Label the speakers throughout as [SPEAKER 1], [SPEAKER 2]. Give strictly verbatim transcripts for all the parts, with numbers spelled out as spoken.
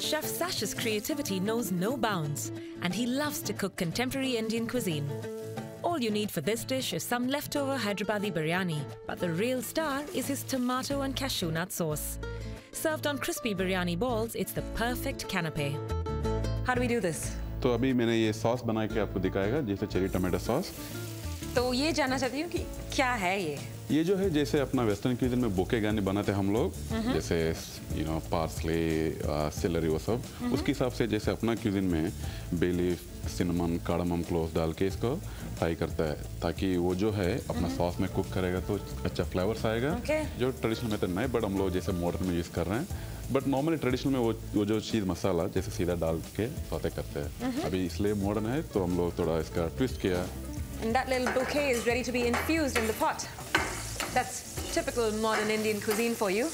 [SPEAKER 1] Chef Sash's creativity knows no bounds, and he loves to cook contemporary Indian cuisine. All you need for this dish is some leftover Hyderabadi biryani, but the real star is his tomato and cashew nut sauce. Served on crispy biryani balls, it's the perfect canapé. How do we do this?
[SPEAKER 2] तो अभी मैंने ये sauce बना के आपको दिखाएगा, जैसे cherry tomato sauce.
[SPEAKER 1] तो ये जानना चाहती हूँ कि क्या है ये? ये
[SPEAKER 2] जो है जैसे अपना वेस्टर्न क्यूजिन में बोके गाने बनाते हैं हम लोग, जैसे यू नो पार्सले, सेलरी, वो सब उसके हिसाब से जैसे अपना क्यूजिन में bay leaf, cinnamon, cardamom cloves डाल के इसको फ्राई करता है, ताकि वो जो है अपना सॉस में कुक करेगा तो अच्छा फ्लेवर्स आएगा। okay. जो ट्रेडिशनल मेथड नहीं, बट हम लोग जैसे मॉडर्न में यूज़ कर रहे हैं, बट नॉर्मली ट्रेडिशनल में वो वो जो चीज़ मसाला जैसे सीधा डाल के सौते करते हैं। अभी इसलिए मॉडर्न है तो हम लोग थोड़ा इसका ट्विस्ट किया।
[SPEAKER 1] And that little bouquet is ready to be infused in the pot. That's typical modern Indian cuisine for you.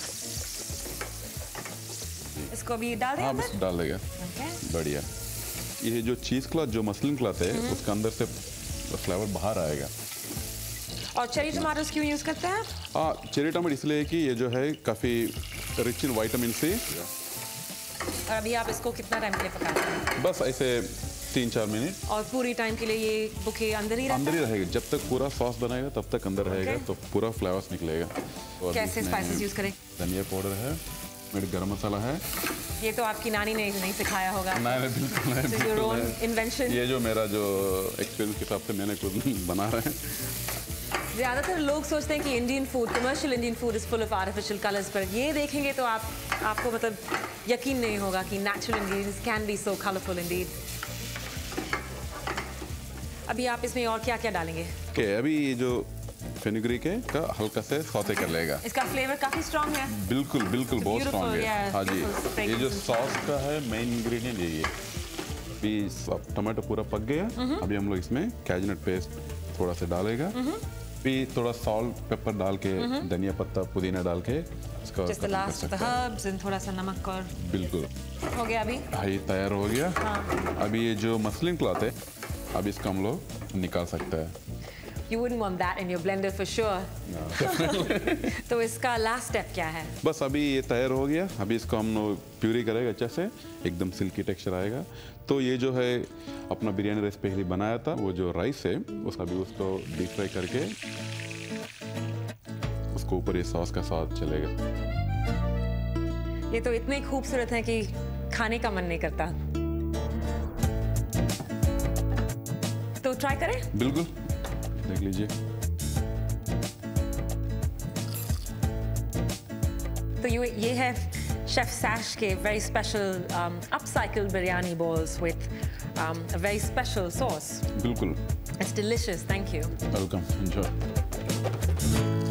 [SPEAKER 1] इसको भी डाल दें? हाँ, बस
[SPEAKER 2] डाल देगा।
[SPEAKER 1] Okay.
[SPEAKER 2] बढ़िया। ये जो चीज़ क्लॉथ, जो मसलिन क्लॉथ है, उसके अंदर से फ्लेवर बाहर आएगा।
[SPEAKER 1] और चेरी टमाटोस क्यों यूज़ करते हैं?
[SPEAKER 2] हाँ, चेरी टमाटो इसलिए कि ये जो है काफ़ी रिच इन विटामिन सी।
[SPEAKER 1] और अभी आप इसको कितना टाइम के लिए पकाते हैं?
[SPEAKER 2] बस ऐसे तीन चार मिनट।
[SPEAKER 1] और पूरी टाइम के लिए ये बुके अंदर ही रहता है?
[SPEAKER 2] अंदर ही रहेगा, जब तक पूरा सॉस बनाएगा तब तक अंदर रहेगा। okay. तो पूरा फ्लेवर्स निकलेगा।
[SPEAKER 1] कैसे स्पाइसेस यूज़ करें?
[SPEAKER 2] धनिया पाउडर है, मेरे गरम मसाला है।
[SPEAKER 1] ये तो आपकी नानी ने नहीं सिखाया होगा?
[SPEAKER 2] नहीं, बिल्कुल नहीं,
[SPEAKER 1] so your own invention?
[SPEAKER 2] ये जो मेरा जो एक्सपीरियंस के हिसाब से मैंने खुद बना रहे हैं।
[SPEAKER 1] ज़्यादातर लोग सोचते हैं कि Indian food, commercial Indian food is full of artificial colours, पर ये देखेंगे तो आप आपको मतलब यकीन नहीं होगा कि natural ingredients can be so colourful indeed. अभी आप इसमें और क्या क्या डालेंगे?
[SPEAKER 2] okay, अभी ये जो फेनुग्रीक है का हल्का से सौते कर लेगा।
[SPEAKER 1] इसका फ्लेवर काफी स्ट्रॉन्ग है।
[SPEAKER 2] बिल्कुल बिल्कुल बहुत स्ट्रॉन्ग है। हाँ जी, ये जो सॉस का है मेन इंग्रेडिएंट यही है। अभी टमाटो पूरा पक गया, अभी हम लोग इसमें कैशनट पेस्ट थोड़ा सा डालेगा, फिर थोड़ा सॉल्ट पेपर डाल के, धनिया पत्ता, पुदीना डाल के इसका
[SPEAKER 1] Just the last of the herbs and थोड़ा सा नमक और
[SPEAKER 2] बिल्कुल
[SPEAKER 1] हो गया। अभी
[SPEAKER 2] हाँ, ये तैयार हो गया।
[SPEAKER 1] हाँ।
[SPEAKER 2] अभी ये जो मसलिन क्लॉथ है, अब इसका हम लोग निकाल सकते हैं।
[SPEAKER 1] You wouldn't want that in your blender for sure. No. तो इसका लास्ट स्टेप क्या है?
[SPEAKER 2] बस अभी ये तैयार हो गया, अभी इसको हम लोग प्यूरी करेंगे अच्छे से, एकदम सिल्की टेक्सचर आएगा। तो ये जो है अपना बिरयानी राइस पहले बनाया था, वो जो राइस है उसका भी उसको डीप फ्राई करके उसको ऊपर ये सॉस का स्वाद चलेगा।
[SPEAKER 1] ये तो इतने खूबसूरत है कि खाने का मन नहीं करता। तो ट्राई करें?
[SPEAKER 2] बिल्कुल, देख लीजिए।
[SPEAKER 1] तो ये ये है शेफ सैश के very special um, upcycled biryani balls with um, a very special sauce.
[SPEAKER 2] बिल्कुल।
[SPEAKER 1] It's delicious. Thank you.
[SPEAKER 2] Welcome. Enjoy.